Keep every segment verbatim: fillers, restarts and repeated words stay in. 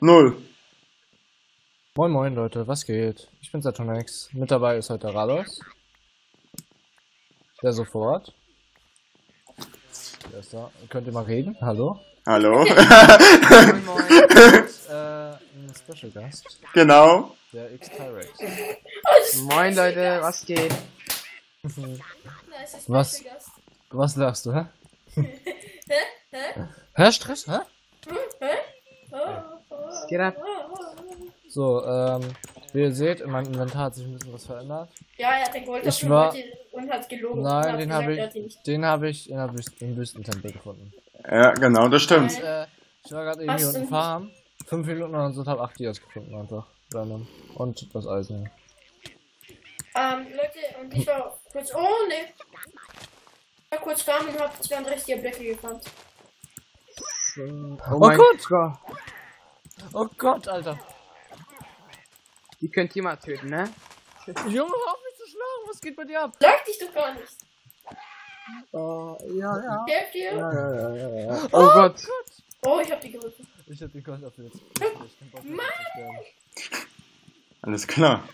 Null. Moin moin Leute, was geht? Ich bin Saturnex. Mit dabei ist heute Rados. Der sofort. Der ist da. Könnt ihr mal reden? Hallo? Hallo. Moin moin. Und, äh, ein Special Gast. Genau. Der X-Tyrex. Moin Leute, was geht? Was? Was lachst du, hä? Hä? Hä? Hä? Stress, hä? Hä? Was geht ab? So, ähm, wie ihr seht, in meinem Inventar hat sich ein bisschen was verändert. Ja, er hat den Gold Ich war- und hat gelogen. Nein, und den hat habe gesagt, er hat ihn ich, nicht. den habe ich in der Wüst im Wüstentempel gefunden. Ja, genau, das stimmt. Und, äh, ich war gerade eben Was hier unten denn? farm, fünf Minuten und so habe acht Dias gefunden einfach. Random. Und das Eisen. Ähm, Leute, und ich war kurz. Oh, ne. Ich war kurz farm und hab zweiunddreißig Blöcke gefarmt. Oh, Oh mein Gott! Gott! Oh Gott, Alter! Die könnt ihr mal töten, ne? Junge, hör auf mich zu schlagen, was geht bei dir ab? Sag dich doch gar nicht. Oh, ja, ja. Helft dir? Ja, ja, ja, ja. Oh Gott! Oh, ich hab die gerückt. Ich hab den Gold auf jetzt. Ich hab keinen Bock mehr zu sterben. Alles klar.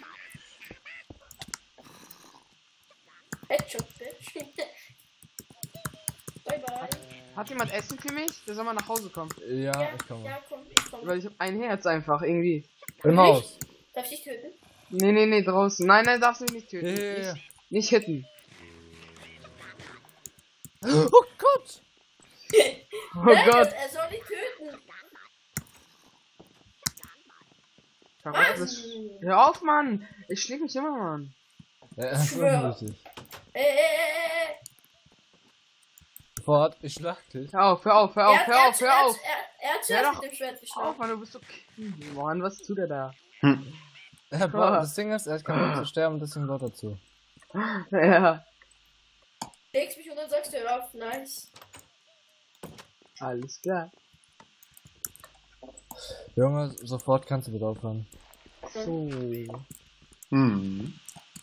Headshot, bitch. Bye bye. Hat jemand Essen für mich? Der soll mal nach Hause kommen. Ja, Ja, ich komme. ja, komm, ich komm. Weil ich hab ein Herz einfach, irgendwie. Im Haus. Darf ich dich töten? Nee, nee, nee, draußen. Nein, nein, darfst du mich nicht töten. Ja, ja, ja. Nicht, nicht hitten. Oh Gott! Oh Nein, Gott! Er soll dich töten. Verrückt, das- Hör auf, Mann! Ich schläg mich immer, Mann. Ja, das ist Schwör. richtig. Äh, äh, äh, äh. Sofort, ich schlag dich. Hör auf, hör auf, hör auf, Er- hör er- auf, hör er- auf! Er, er hat Hör zuerst doch mit dem Schwert Auf, geschlagen. Mann, du bist so... Mann, was tut er da? Hm. Er braucht- Das Ding ist, er hat keinen Bock zu sterben, deswegen baut er zu. Ja, Legst mich und dann sagst du, hör auf, nice. alles klar. Junge, sofort kannst du wieder aufhören. So. Hm.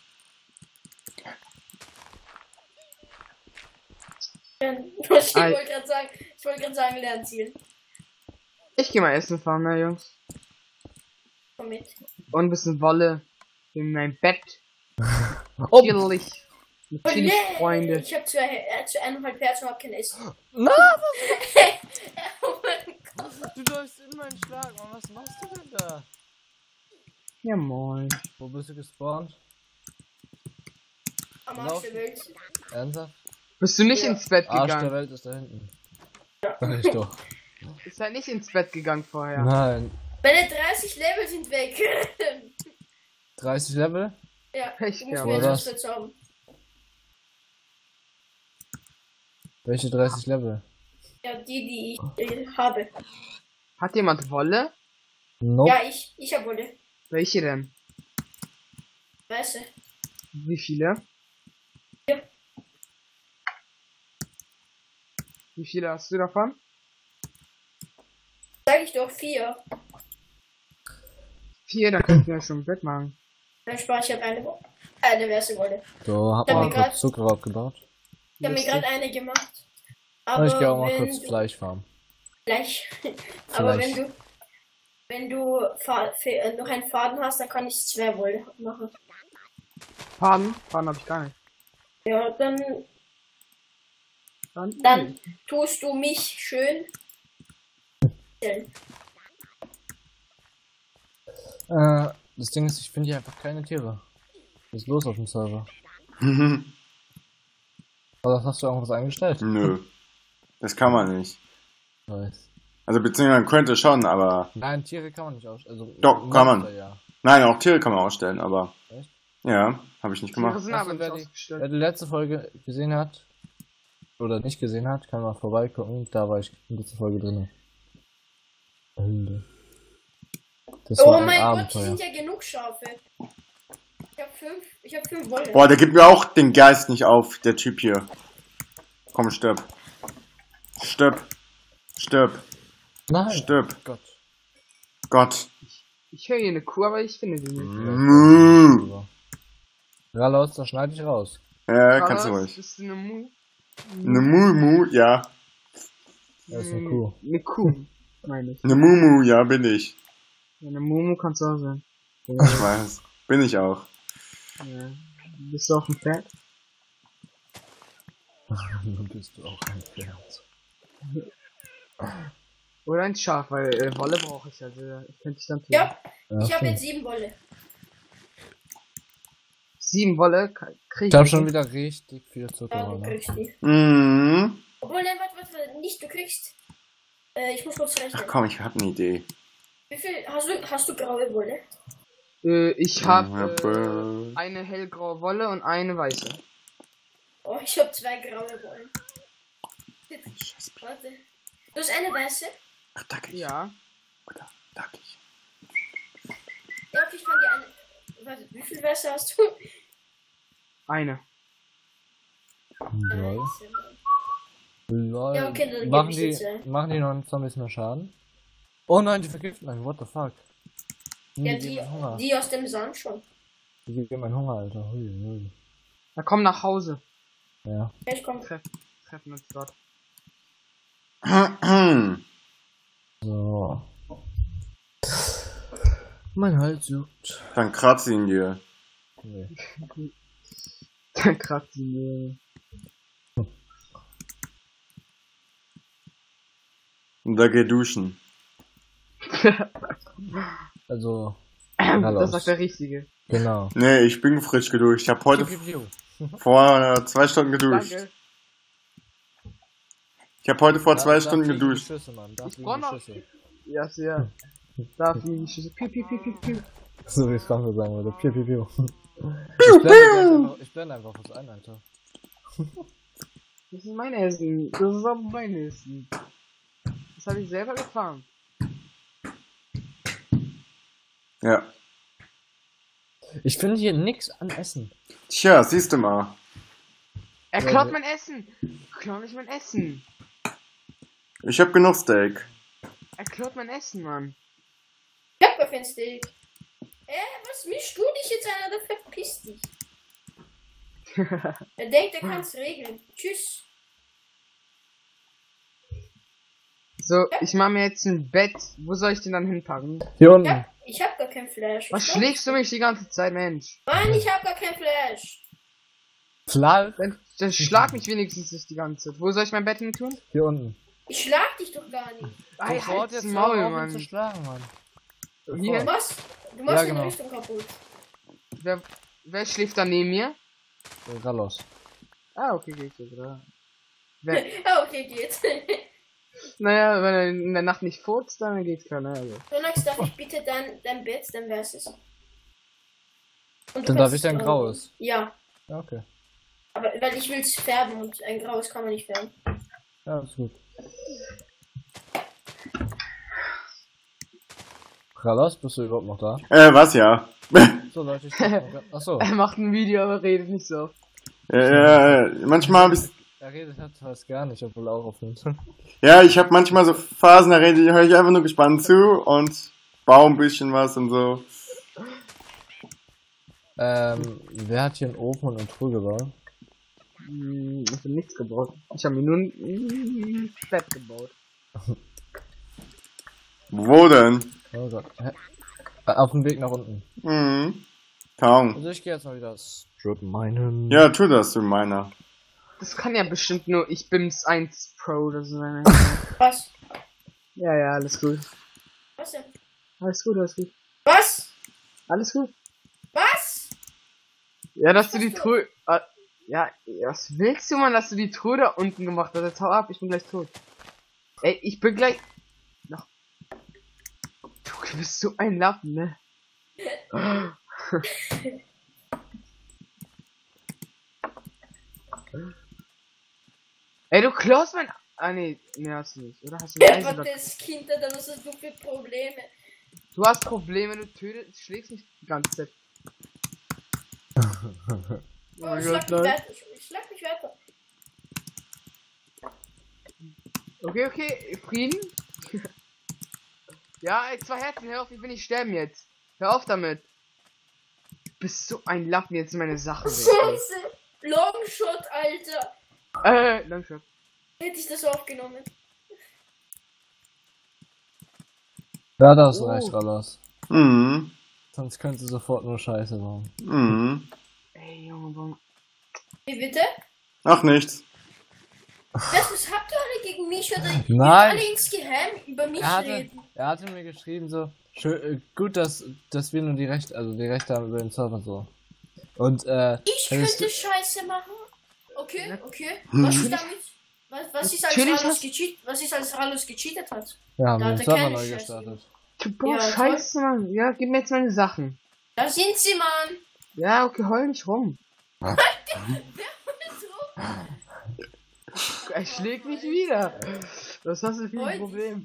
Ich Ei. wollte gerade sagen, ich wollte gerade sagen, Lernziel. Ich geh mal essen fahren, ne, Jungs. Komm mit. Und ein bisschen Wolle in mein Bett. Oh! Chillig. Mit Oh, chillig, nee. Freunde. Ich hab zu, äh, zu eineinhalb Herzen und hab kein Essen. Na, Oh mein Gott. du läufst in meinen Schlag, Mann, was machst du denn da? Ja, moin. Wo bist du gespawnt? Am Arsch der Welt. Ernsthaft? Bist du nicht Ja. ins Bett Arsch der gegangen? Welt ist da hinten. Sag ich doch. Ist halt nicht ins Bett gegangen vorher. Nein. Meine dreißig Level sind weg. dreißig Level? Ja, Pech du musst gehabt. mir jetzt Oder? was dazu haben. Welche dreißig Level? Ja, die, die ich äh, habe. Hat jemand Wolle? Nope. Ja, ich, ich hab Wolle. Welche denn? Weißt du? Wie viele? Ja. Wie viele hast du davon? Sag ich doch vier. Vier, dann könnten wir schon ein Bett machen. Dann spare ich hab eine Wolle. Eine weiße Wolle. So, hab Ich hab mal mir grad- kurz Zucker abgebaut. Ich habe mir Lustig. gerade eine gemacht. Und Aber ich gehe auch mal wenn kurz du- Fleisch farmen. Gleich. Aber Vielleicht. wenn du wenn du Fa Fe- äh, noch einen Faden hast, dann kann ich zwei Wolle machen. Faden? Faden hab ich gar nicht. Ja, dann Dann, Dann- tust du mich schön. stellen. Äh, das Ding ist, ich finde hier einfach keine Tiere. Was ist los auf dem Server? Oder hast du irgendwas eingestellt? Nö. Das kann man nicht. Weiß. Also beziehungsweise man könnte schon, aber... Nein, Tiere kann man nicht ausstellen. Also, Doch, kann man. Monster, Ja. Nein, auch Tiere kann man ausstellen, aber... Echt? Ja, habe ich nicht Tiere gemacht. sind Weißt aber du, nicht wer die- ausgestellt. Wer die letzte Folge gesehen hat, oder nicht gesehen hat, kann mal vorbeigucken. Da war ich in dieser Folge drin. Höhle. Das Oh war ein mein Gott, die Abenteuer. sind ja genug Schafe. Ich hab fünf, ich hab fünf Wolle. Boah, der gibt mir auch den Geist nicht auf, der Typ hier. Komm, stirb. Stirb. Stirb. Nein. Stirb. Gott. Gott. Ich höre hier eine Kuh, aber ich finde sie nicht. Mu. Raus, da schneide ich raus. Ja, kannst du Carlos, ruhig. Bist du eine Mu? Eine Mu, Mu, ja. Das ist eine Kuh. Eine Kuh. Meine ich. Eine Mumu, ja, bin ich. Eine Momo kannst du auch sein. Ich weiß. Bin ich auch. Ja. Bist du auch ein Pferd? Nun bist du auch ein Pferd. Oder ein Schaf, weil äh, Wolle brauche ich, also ich könnte dich dann tun. Ja, Ja, ich habe okay. jetzt sieben Wolle. Sieben Wolle krieg ich. Ich habe schon wieder richtig viel Zucker. Ja, du Ne? kriegst die. Mhm. Obwohl, nein, warte, warte, warte, nicht, du kriegst. Äh, ich muss kurz Ach rechnen. komm, ich hab eine Idee. Wie viel hast du, hast du graue Wolle? Äh, ich habe Ja, äh, eine hellgraue Wolle und eine weiße. Oh, ich habe zwei graue Wollen. Warte. Du hast eine weiße? Ach, danke. Ja. Oder, danke. Ja, okay, ich kann dir eine. Warte, wie viel weiße hast du? Eine. Lol. Lol. Ja, okay, dann geb machen, ich die, jetzt, äh. machen die noch ein bisschen mehr Schaden? Oh nein, die vergiften einen. What the fuck? Die Ja, geben die, meinen Hunger. die aus dem Sand schon. Die geben meinen Hunger, Alter. Hui, hui. Na komm nach Hause. Ja. Ja, ich komm. Treff, treffen uns dort. So. Mein Hals juckt. Dann kratz ihn dir. Nee. Gerade die. Und da geh duschen. Also, Das sagt der Richtige. genau. Nee, ich bin frisch geduscht. Ich hab heute Piu, piu, piu. vor äh, zwei Stunden geduscht. Danke. Ich hab heute vor Da- zwei da Stunden fliegen die geduscht. Schüsse, Mann. Da Ich fliegen brauch die noch- Schüsse. Ja, sehr. Da fliegen die Schüsse. Piu, piu, piu, piu, piu. So wie es Franco sagen würde. Piu, piu, piu. Ich blende, gleich einfach, ich blende einfach was ein, Alter. Das ist mein Essen. Das ist auch mein Essen. Das habe ich selber gefahren. Ja. Ich finde hier nix an Essen. Tja, siehst du mal. Er Ja, klaut ne- mein Essen. Klau nicht mein Essen. Ich hab genug Steak. Er klaut mein Essen, Mann. Ich hab gar kein Steak. Äh, was mischst du dich jetzt einer? Der verpisst dich. Er denkt, er kann's regeln. Tschüss. So, ich mache mir jetzt ein Bett. Wo soll ich den dann hinpacken? Hier unten. Ja, ich hab gar kein Flash. Was schlägst du mich die ganze Zeit, Mensch? Mann, ich hab gar kein Flash. Flach. Dann, dann schlag mich wenigstens nicht die ganze Zeit. Wo soll ich mein Bett hin tun? Hier unten. Ich schlag dich doch gar nicht. Ei, Sofort halt's jetzt Maul, Maul, um Mann. zu schlagen, Mann. Hier, Was? Du machst Ja, deine genau. Rüstung kaputt. wer, wer schläft da neben mir? Ralos. Ah, okay, geht so, oder? Wer, Ja, okay, geht's. naja, wenn er in der Nacht nicht furzt, dann geht's keiner. Also. Sonax, darf ich bitte dein, dein Bett, dann wär's es. Und du Dann darf kannst ich dein es graues. Ja, Ja, okay. aber weil ich will's färben und ein graues kann man nicht färben. Ja, ist gut. Ralos, bist du überhaupt noch da? Äh, was ja? So, Leute, ich guck Achso. Er macht ein Video, aber redet nicht so. äh, äh, manchmal hab ich. Er redet halt fast gar nicht, obwohl er auch aufnimmt. Ja, ich hab manchmal so Phasen, da rede ich, höre ich einfach nur gespannt zu und baue ein bisschen was und so. ähm, wer hat hier einen Ofen und eine Truhe gebaut? Hm, ich hab nichts gebaut. Ich habe mir nur ein ein Bett gebaut. Wo denn? Oh Gott. Hä? Äh, Auf dem Weg nach unten. Mhm. Kaum. Also ich gehe jetzt mal wieder Strip meinen. Ja, tu das, du meiner. Das kann ja bestimmt nur ich bin's eins Pro oder so sein. Was? Ja, ja, alles gut. Was denn? Alles gut, alles gut. Was? Alles gut. Was? Ja, dass du die hast du? Truhe. Äh, ja, was willst du, Mann, dass du die Truhe da unten gemacht hast? Jetzt hau ab, ich bin gleich tot. Ey, ich bin gleich. Noch. Du bist so ein Lappen, ne? Ey, du klaust mein. Ah, nee, nee, hast du nicht. Oder hast du ein Ja, Eisenblock? das Kind, dann hast du für Probleme. Du hast Probleme, du tötest, schlägst mich die ganze Zeit. Oh, mein schlag Gott, mich Leute. weiter. Ich schlag mich weiter. Okay, okay, Frieden. Ja, ey, zwei Herzen, hör auf, ich will nicht sterben jetzt. Hör auf damit. Du bist so ein Lappen, jetzt meine Sachen weg. Scheiße. Longshot, Alter. ey. Äh, Langshot. Hätte ich das aufgenommen. Ja, da hast du Oh. recht, Ralas. Mhm. Sonst könnte sofort nur Scheiße bauen. Mhm. Ey, Junge, warum? Wie bitte? Ach, nichts. Was, was habt ihr alle gegen mich oder ihr Nein. alle ins Geheim über mich Er hatte, reden? er hatte mir geschrieben so, schön, äh, gut, dass, dass wir nur die Rechte, also die Rechte haben über den Server und so. Und, äh, Ich hättest könnte Scheiße machen? Okay, okay. Hm. Was ist damit? Was, was ist als Natürlich Rallos hast- gecheatet? Was ist als Rallos gecheatet hat? wir haben Da den hat er Server keine neu Scheiße gestartet. Du boah, Ja, scheiße, Mann. Ja, gib mir jetzt meine Sachen. Da sind sie, Mann! Ja, okay, heul nicht rum. Wer holt so? Er schlägt mich wieder. Was hast du für Heul ein Problem?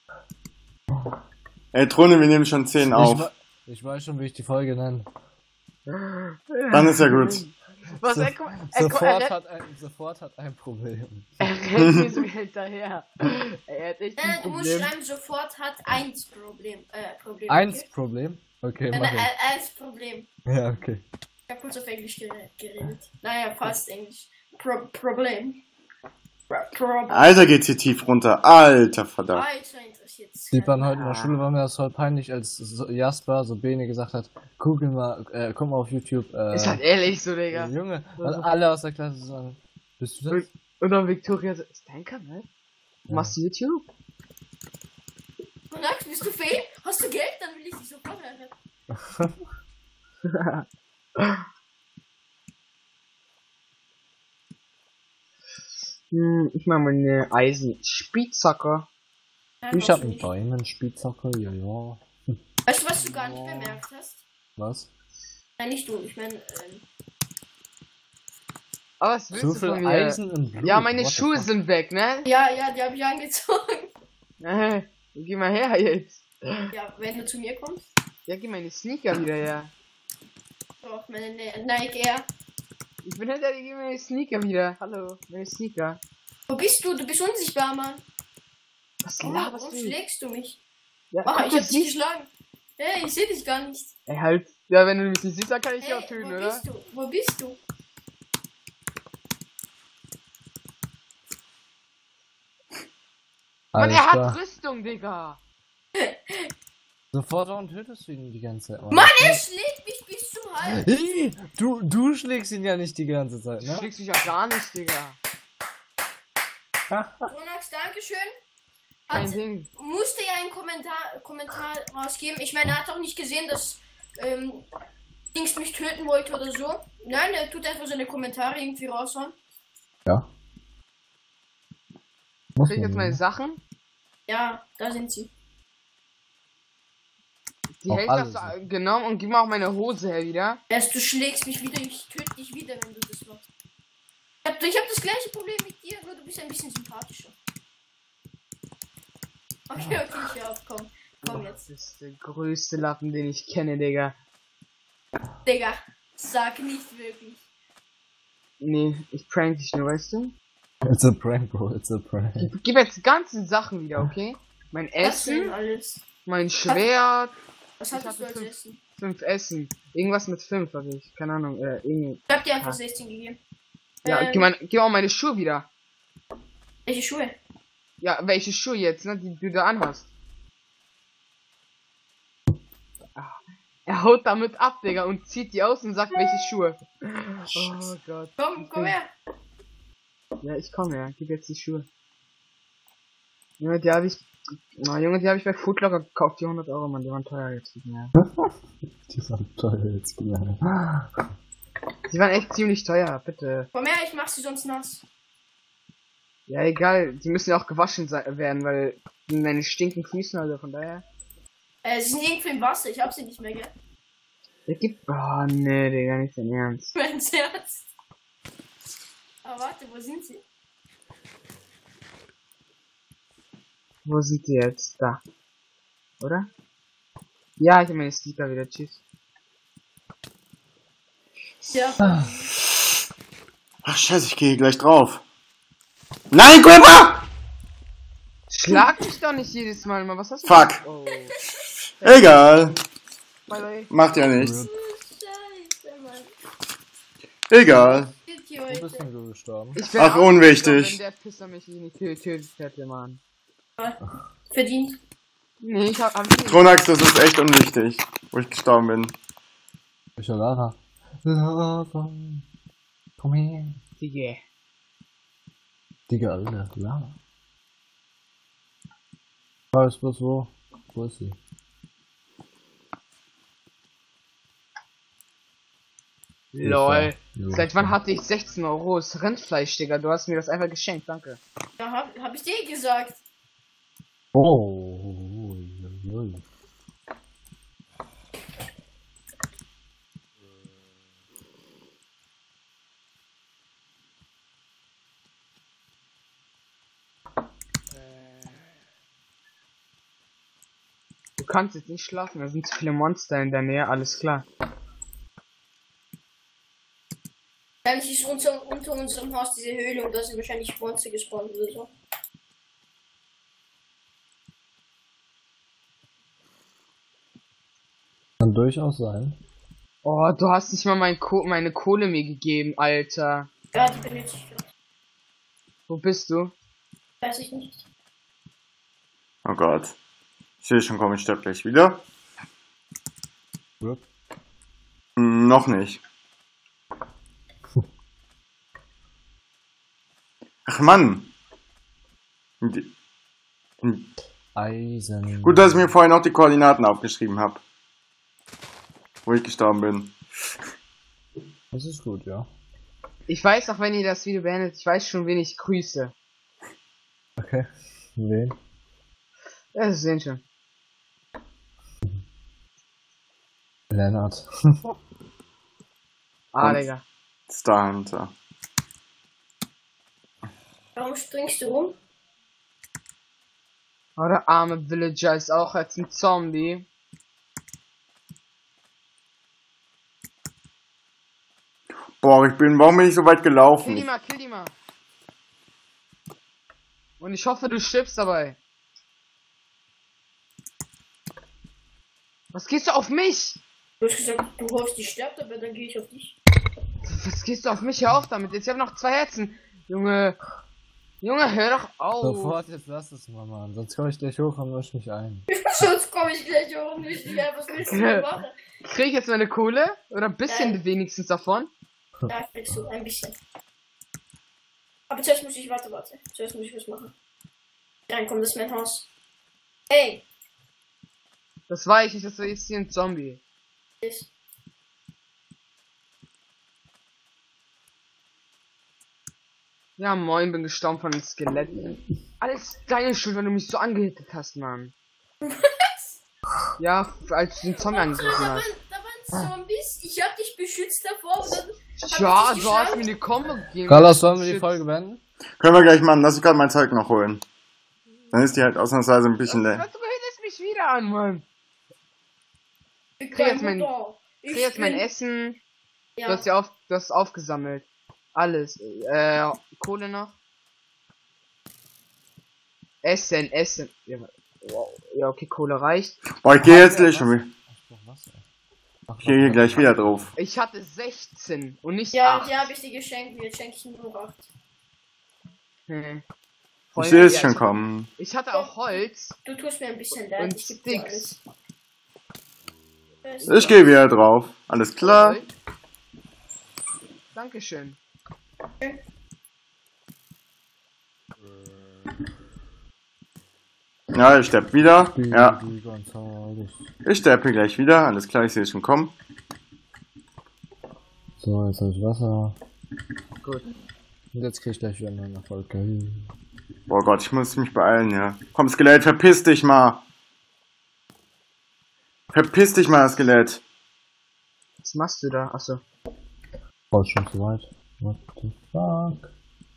Ey, Trone, wir nehmen schon zehn Ich, auf. we- ich weiß schon, wie ich die Folge nenne. Dann ist ja gut. Was, So- er, guck- er, guck- er, Sofort rennt- hat ein, sofort hat ein Problem. er rennt mir so hinterher. Er hat echt Äh, ein du musst Problem. schreiben, sofort hat eins Problem. Äh, Problem. Eins Okay? Problem? Okay, Äh, mach ich. äh, eins Problem. Ja, okay. Ich hab kurz auf Englisch gere- geredet. Naja, fast Englisch. Pro Problem. Pro Problem. Alter, geht's hier tief runter. Alter, verdammt. Alter, interessiert's. Sieht man heute in der Ah. Schule, war mir das voll peinlich, als so Jasper, so Bene gesagt hat, google mal, äh, guck mal auf YouTube, äh, Ist halt ehrlich so, Digga. Junge, und alle aus der Klasse sagen, bist du das? Und dann Victoria so, ist dein Kanal? Machst du YouTube? Max, bist du Fame? Hast du Geld? Dann will ich dich sofort heiraten. Hm, ich mach mal eine Eisen-Spitzhacker. Ja, Ich brauchst hab du einen nicht. Diamond Spitzhacker, ja, ja. Weißt du, was du gar nicht bemerkt hast? Was? Nein, nicht du. Ich meine, ähm, Aber was willst So du viel von mir? Eisen und Blut. Ja, meine what the Schuhe fuck? sind weg, ne? ja, ja, die habe ich angezogen. Äh, geh mal her jetzt. Ja, wenn du zu mir kommst. Ja, geh meine Sneaker wieder her. Doch, meine Ne- Nike Air. Ich bin hinter dir, geh meine Sneaker wieder. Hallo, meine Sneaker. Wo bist du? Du bist unsichtbar, Mann. Was Warum, laberst warum du? schlägst du mich? Ja, Ah, guck ich hab jetzt dich nicht. geschlagen. Hey, ich seh dich gar nicht. Ey, halt. Ja, wenn du mich nicht siehst, dann kann ich dich Hey, auch töten, wo oder? bist du? Wo bist du? Mann, Alles er hat klar. Rüstung, Digga. Sofort und tötest du ihn die ganze Zeit. Mann, er schlägt mich bis zum Hals. Ih, Du, du schlägst ihn ja nicht die ganze Zeit, Du ne? schlägst mich ja gar nicht, Digga. Ronax, Dankeschön. Kein Hat, Ding. musste ja einen Kommentar, Kommentar rausgeben. Ich meine, er hat auch nicht gesehen, dass ähm, Dings mich töten wollte oder so. Nein, er tut einfach seine Kommentare irgendwie raushauen. Ja. Muss Krieg ich jetzt man meine nicht. Sachen? Ja, da sind sie. Die Auch Hälfte hast alles. du genommen und gib mir auch meine Hose her wieder. Erst du schlägst mich wieder, ich töte dich wieder, wenn du das machst. Ich hab, ich hab das gleiche Problem mit dir, nur du bist ein bisschen sympathischer. Okay, okay, ich hör auf, komm. Komm Das jetzt. ist der größte Lappen, den ich kenne, Digga. Digga, sag nicht wirklich. Nee, ich prank dich nur, weißt du? It's a prank, bro, it's a prank. Ich gib jetzt die ganzen Sachen wieder, okay? Mein Was denn Essen, alles? mein Schwert, Was Ich hattest hatte du als fünf. Essen? fünf Essen. Irgendwas mit fünf habe ich. Keine Ahnung, äh, irgendwie. Ich hab dir einfach Ah. sechzehn gegeben. Ja, Ähm, gib, mein, gib auch meine Schuhe wieder. Welche Schuhe? Ja, welche Schuhe jetzt, ne, die du da anhast. Ah, er haut damit ab, Digga, und zieht die aus und sagt, welche Schuhe. Oh Gott. Komm, komm her. Ja, ich komme ja. Gib jetzt die Schuhe. Junge, die habe ich. Na, Junge, die habe ich bei Foodlocker gekauft. Die hundert Euro, Mann. Die waren teuer jetzt nicht mehr. Die sind teuer jetzt wieder. Die waren echt ziemlich teuer, bitte. Komm her, ich mach sie sonst nass. Ja, egal. Die müssen ja auch gewaschen sein, werden, weil meine stinken Füße, also von daher. Äh, sie sind irgendwie im Wasser, ich hab sie nicht mehr, gell? Der gibt. Oh, nee, Digga, nicht dein Ernst. Mein Herz. Aber warte, wo sind sie? Wo sind die jetzt? Da. Oder? Ja, ich habe meine Sneaker wieder. Tschüss. Ja. Ach, scheiße, ich gehe gleich drauf. Nein, Gripper! Schlag mich doch nicht jedes Mal, Mann. Was hast du? Fuck. Oh. Egal. Bye, bye. Macht ja nichts. Scheiße, Mann. Egal. Wo bist denn du gestorben? Ich wär Ach, auch unwichtig. gestorben, wenn der Pisser mich nicht getötet hätte, Mann. Verdient. Nee, ich hab, hab ich nicht. Tronax, das ist echt unwichtig, wo ich gestorben bin. Ich hab Lava. Lava. Komm her. Digga. Digga, Alter. Lava. Ah, ist bloß wo? Wo ist sie? Lol. Jo. Seit wann hatte ich sechzehn Euro das Rindfleisch, Digga? Du hast mir das einfach geschenkt, danke. Ja, hab, hab ich dir gesagt. Oh. ui, ui, ui. Du kannst jetzt nicht schlafen, da sind zu viele Monster in der Nähe, alles klar. Wahrscheinlich ist unter, unter unserem Haus diese Höhle und da sind wahrscheinlich Monster gespawnt oder so. Kann durchaus sein. Oh, du hast nicht mal mein Ko meine Kohle mir gegeben, Alter. Ja, die benutze ich gerade. Wo bist du? Weiß ich nicht. Oh Gott. Ich sehe schon, komm, ich sterbe gleich wieder. Rip. Hm, noch nicht. Ach Mann. Die- hm. Eisen. Gut, dass ich mir vorhin auch die Koordinaten aufgeschrieben habe. Wo ich gestorben bin. Das ist gut, ja. Ich weiß auch, wenn ihr das Video beendet, ich weiß schon, wen ich grüße. Okay. Wen? Ja, das sehen schon. Lennart. Ah, Und- Digga. Star Hunter. Warum springst du rum? Oh, der arme Villager ist auch jetzt ein Zombie. Boah, ich bin, warum bin ich so weit Kill gelaufen? die mal, kill die mal. Und ich hoffe, du stirbst dabei. Was gehst du auf mich? Du hast gesagt, du hoffst, die stirbt, aber dann gehe ich auf dich. Was gehst du auf mich? Hör auf damit. Jetzt ich habe noch zwei Herzen. Junge. Junge, hör doch auf. Sofort, jetzt lass es mal, Mann. Sonst komme ich gleich hoch und misch mich ein. Sonst komme ich gleich hoch und nicht mehr. Was willst du denn machen? Krieg ich jetzt meine Kohle? Oder ein bisschen Nein. wenigstens davon? Ja, kriegst du ein bisschen. Aber zuerst muss ich, warte, warte. Zuerst muss ich was machen. Reinkommen, das ist mein Haus. Hey! Das war ich nicht, das war jetzt hier ein Zombie. Ist. Ja, moin, bin gestorben von den Skeletten. Alles deine Schuld, wenn du mich so angehittet hast, Mann. Was? Ja, als du den Zombie Da angegriffen waren, hast. da waren Zombies. Ich hab dich beschützt davor und dann. Ja, hab ich dich du hast geschlagen. mir die Combo gegeben. Carlos, sollen wir die Shit. Folge beenden? Können wir gleich machen. Lass ich gerade mein Zeug noch holen. Dann ist die halt ausnahmsweise ein bisschen Du leer. behindest mich wieder an, Mann. Ich krieg jetzt mein- Mutter. Ich krieg jetzt mein bin- Essen. Du Ja. hast ja auf, du hast aufgesammelt. Alles. Äh, Kohle noch. Essen, Essen. Ja, wow. Ja, okay, Kohle reicht. Boah, ich gehe jetzt gleich schon wieder. Ich brauch Wasser. Ach, Ich gehe hier gleich wieder drauf. Ich hatte sechzehn und nicht Ja, acht. die habe ich dir geschenkt. Jetzt schenke ich ihm nur acht. Hm. Ich Feuer- sehe es ja, schon ich- kommen. Ich hatte auch Holz. Du tust mir ein bisschen leid. Und Ich geb dir Sticks. alles. Ich gehe wieder drauf. Alles klar. Holz. Dankeschön. Ja, ich sterbe wieder. Ja, Die Gonzales. ich sterbe gleich wieder. Alles klar, ich sehe es schon kommen. So, jetzt habe ich Wasser. Gut. Und jetzt krieg ich gleich wieder einen Erfolg. Geil. Boah Gott, ich muss mich beeilen, ja. Komm, Skelett, verpiss dich mal. Verpiss dich mal, Skelett. Was machst du da? Achso. Oh, ist schon zu weit. What the fuck?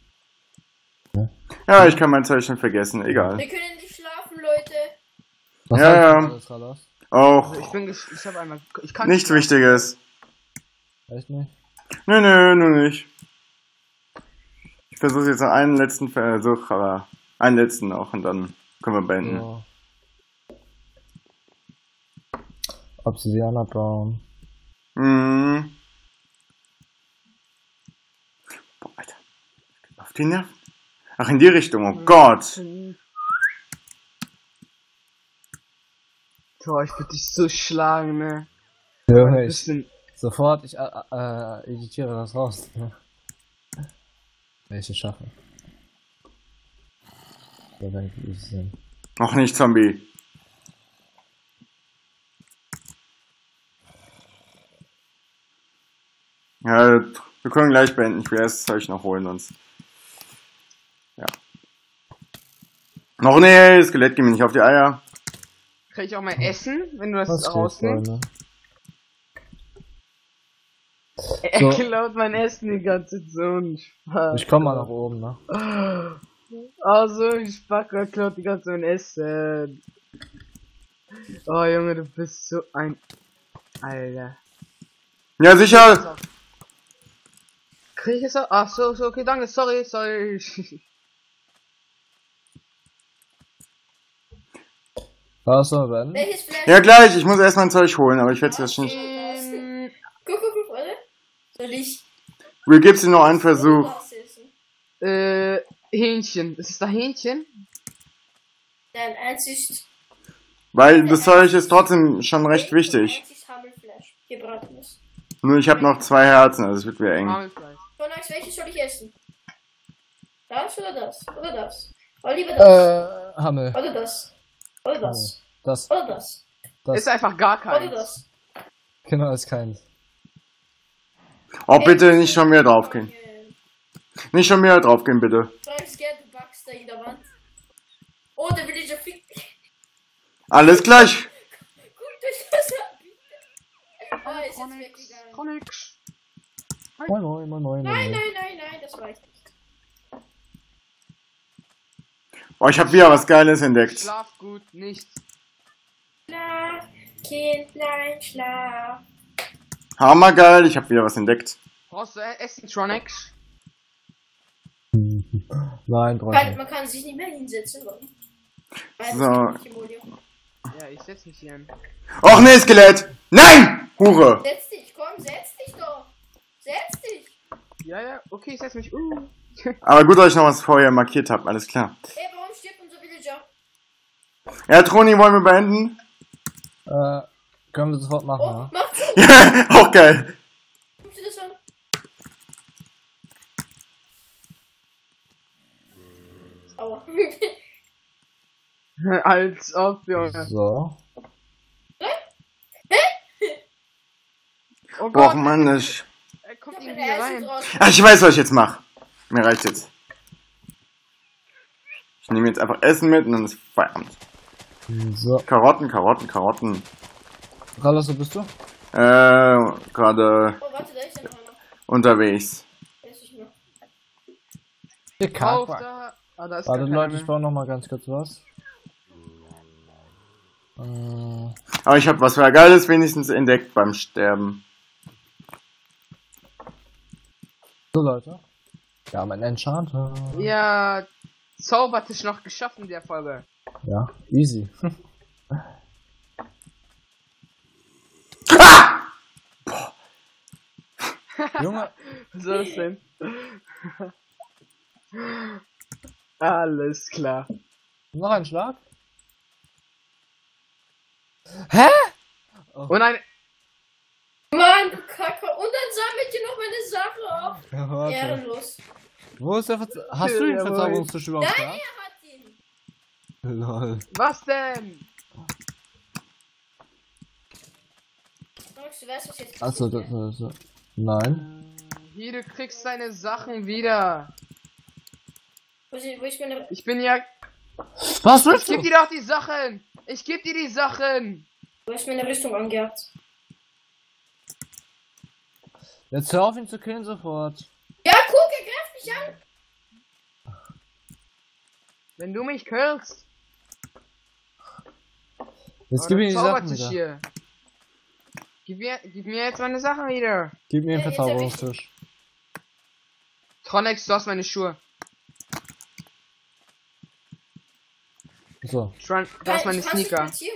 Ja, ich kann mein Zeug schon vergessen. Egal. Wir können nicht schlafen, Leute. Was Ja, hast du ja. alles, Carlos? Auch Also ich bin ges ich habe einmal ich kann nichts Wichtiges. Echt nicht? Nö, nö, nö, nicht. Ich versuche jetzt noch einen letzten Versuch, aber einen letzten noch und dann können wir beenden. Ja. Obsidian abbauen. Mhm. Boah, Alter. Auf die Nerven. Ach, in die Richtung. Oh Gott. Boah, ich würde dich so schlagen, ne? Junge, Ein ich, bisschen. sofort, ich äh, äh, editiere das raus. Ne? Welche schaffe. So, dann wie es sind. Noch nicht, Zombie. Ja, wir können gleich beenden. Ich will erst das Zeug noch holen, sonst. Ja. Noch nee, Skelett, geh mir nicht auf die Eier. Krieg ich auch mal Essen, wenn du das Was geht, rausnimmst? Freunde? Er So. klaut mein Essen die ganze Zeit, so ein Spaß. Ich komm mal nach oben, ne? Oh, so ein Spacker klaut die ganze Zeit mein Essen. Oh, Junge, du bist so ein... Alter. Ja, sicher. Krieg ich es auch? Ach so, so, okay, danke, sorry, sorry. Was soll werden? Welches Fleisch? Ja, gleich. Ich muss erst mein Zeug holen, aber ich werde es jetzt nicht. Ähm, Guck, guck, guck, warte. Soll ich Wir geben dir noch einen Versuch. das essen? äh, Hähnchen. Ist es da Hähnchen? Nein, eins ist... Weil das Zeug ist trotzdem schon recht wichtig. Eins ist Hammelfleisch, gebratenes. Nur ich habe noch zwei Herzen, also es wird wieder eng. Hamelfleisch. Konax, welches soll ich essen? Das oder das? Oder das? Oder lieber das? Äh, Hammel. Oder das? Oder das? Das, Oder das? das, Ist einfach gar Oder keins. das? genau, ist keins. Oh, bitte nicht schon mehr draufgehen. Nicht schon mehr draufgehen, bitte. Frank Scared, du backst da in der Wand. Oh, der Villager fickt. Alles gleich. Guckt euch das an. Oh, er ist jetzt weggegangen. Konix. Moin, moin, moin, moin. Nein, moin. nein, nein, nein, das reicht nicht. Oh, ich habe wieder was Geiles entdeckt. Schlaf gut, nichts. Schlaf, Kindlein, schlaf. Hammergeil, ich habe wieder was entdeckt. Brauchst du äh, Essen, Tronics? Nein, brauch ich Kann, nicht. man kann sich nicht mehr hinsetzen. Warum? Weil So. das gibt nicht im Audio. Ja, ich setz mich hier hin. Och nee, Skelett. Nein! Hure. Setz dich, komm, setz dich doch. Setz dich. Ja, ja, okay, ich setz mich. Uh. Aber gut, dass ich noch was vorher markiert habe, alles klar. Ey, warum stirbt unser Villager? Ja, Troni, wollen wir beenden? Äh, können wir sofort machen, Oh, ne? mach zu. Ja, auch geil. Guck dir das an. Aua. Als ob, Junge. So. Oh Boah, Gott, Mann, ich... er kommt Wenn irgendwie er hier ist rein. raus. Ach, ich weiß, was ich jetzt mache. Mir reicht jetzt. Ich nehme jetzt einfach Essen mit und dann ist Feierabend. So. Karotten, Karotten, Karotten. Carlos, wo bist du? Äh, gerade Oh, warte, da ist ja noch einer. unterwegs. Da ist nicht mehr. Der Auf Kack. da. Ah, da ist Warte, gar keiner Leute, ich mehr. brauche noch mal ganz kurz was. Äh, Aber ich habe was für Geiles wenigstens entdeckt beim Sterben. so, Leute. Wir haben einen Enchanter. Ja, Zaubertisch noch geschafft in der Folge. Ja, easy. Junge, Was soll das denn? Alles klar. noch ein Schlag? Hä? Oh nein, Mann, du Kacke. Und dann sammelt ihr noch meine Sache auf. Ja, warte. Ehrenlos. Wo ist der Verz Hast du den Jawohl. Verzauberungstisch überhaupt Nein, gehabt? er hat ihn. Lol. was denn? Max, du weißt, was jetzt Achso, das, passiert, das, das. Nein. Hier, du kriegst deine Sachen wieder. Wo ist, wo ist meine... Ich bin ja... Was Ich willst geb du? dir doch die Sachen. Ich geb dir die Sachen. Wo ist meine Rüstung angehabt? Jetzt hör auf ihn zu killen sofort. Ja, guck, er greift mich an. Wenn du mich killst. Jetzt Oh, gib der mir die Sachen Zaubertisch wieder. hier. Gib mir, gib mir jetzt meine Sachen wieder. Gib mir den Ja, jetzt hab ich- Verzauberungstisch. Tronex, du hast meine Schuhe. So. Tron, du Nein, hast meine ich kann's nicht Sneaker. platzieren.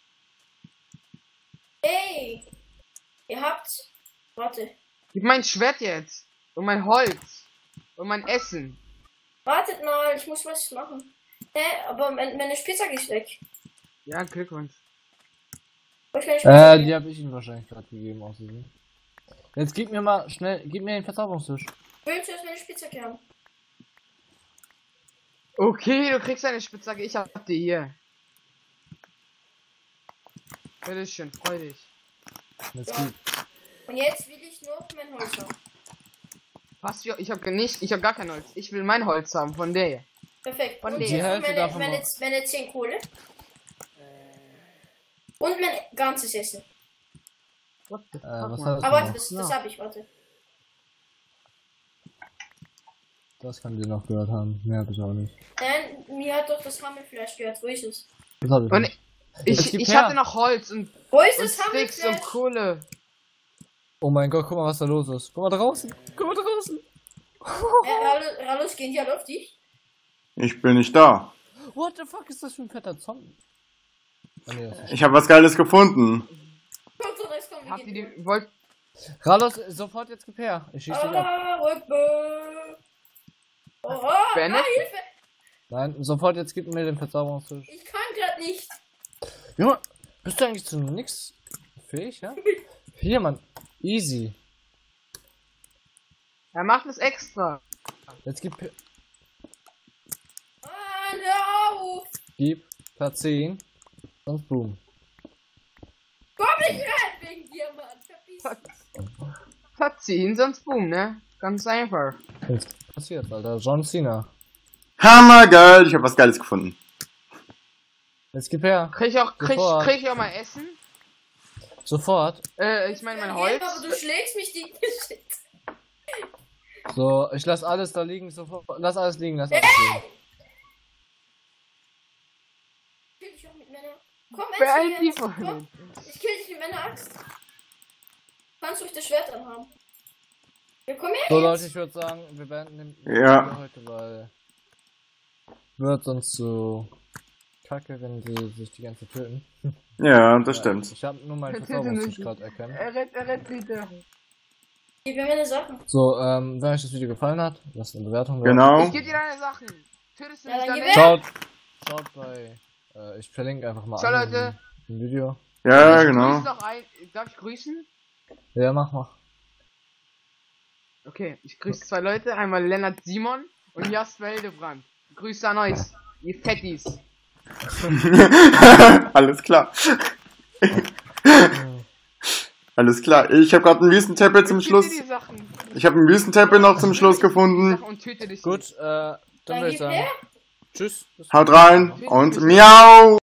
Ey, ihr habt... Warte. Gib mein Schwert jetzt. Und mein Holz. Und mein Essen. Wartet mal, ich muss was machen. Hä, aber mein, meine Spitzhacke ist weg. Ja, Glückwunsch. Hab ich keine Spitzhacke? Äh, die habe ich ihm wahrscheinlich gerade gegeben, außerdem. Jetzt gib mir mal schnell, gib mir den Verzauberungstisch. Ich will zuerst meine Spitzhacke haben. Okay, du kriegst eine Spitzhacke, ich hab die hier. Bitteschön, freu dich. Jetzt Ja. gib. Und jetzt will ich noch mein Holz haben. Was für, ich hab nicht, ich hab gar kein Holz. Ich will mein Holz haben, von der. Perfekt. Von Und der. jetzt Die Hälfte meine, davon meine, war- meine zehn Kohle. Und mein ganzes Essen. What the Äh, fuck, was Mann? hat das Aber warte, noch? das, das Ja. habe ich, warte. Das kann dir noch gehört haben. Mehr hab ich auch nicht. Nein, mir hat doch das Hammelfleisch gehört. Wo ist es? Das hab ich Und nicht. ich, Es gibt ich mehr. hatte noch Holz und, Wo ist und das Sticks und Hammelfleisch? Kohle. Oh mein Gott, guck mal, was da los ist. Guck mal draußen. Guck mal draußen. Äh, Rallos, gehen die alle auf dich? Ich bin nicht da. What the fuck ist das für ein fetter Zombie? Ah, nee, das ist Ich habe was Geiles gefunden. Kommt so, das kommt, wir Habt ihr gehen. die, wollt, Ralos, sofort jetzt gib her. Ich schieß dich ab. Ah, Rüppe. Oha, Bennett? ah, Hilfe. Nein, sofort jetzt gib mir den Verzauberungstisch. Ich kann grad nicht. Junge, bist du eigentlich zu nix fähig, ja? Hier, Mann. Easy. er macht es extra. Jetzt gib, Ah, hör auf. gib Platz zehn. Sonst boom. Komm nicht rein wegen dir, Mann. Verpiss dich. Verziehen, sonst boom, ne? Ganz einfach. Was passiert, Alter? John Cena. Hammergeil. Ich habe was Geiles gefunden. Jetzt gib her. Krieg ich auch, krieg, Sofort. krieg ich auch mal Essen? Sofort. Äh, ich meine mein Holz. Ja, aber du schlägst mich die Shit. So, ich lass alles da liegen. Sofort. Lass alles liegen, lass alles liegen. Ich kill dich auch mit meiner. Komm, Beeil Ernst, die Ernst, von komm. Ich kill dich mit meiner Axt. Kannst du euch das Schwert anhaben? Ja, komm her So, jetzt. Leute, ich würde sagen, wir beenden den Ja. Video heute, weil wird sonst so kacke, wenn sie sich die ganze Zeit töten. Ja, das stimmt. Ich habe nur meinen Töte Verzauberungstisch mich. gerade erkannt. Er rennt, er rennt wieder. Gib mir meine Sachen. So, ähm, wenn euch das Video gefallen hat, lasst eine Bewertung da. Genau. Ich geb dir deine Sachen. Tötest du Ja, mich dann dann gib nicht? Schaut, schaut bei, äh, ich verlinke einfach mal Ciao, an Leute. im Video. Ja, Ich genau. grüß noch ein. Darf ich grüßen? Ja, mach, mach. Okay, ich grüße zwei Leute. Einmal Lennart Simon und Jasper Hildebrand. Grüße an euch, ihr Fettis. Alles klar. Alles klar. Ich habe gerade einen Wüstentempel zum Gib dir Schluss. die Sachen. Ich habe einen Wüstentempel noch zum Schluss gefunden. Und töte dich Gut, nicht. äh, dann Dann würde ich gib sagen, her. tschüss. bis Haut rein und miau.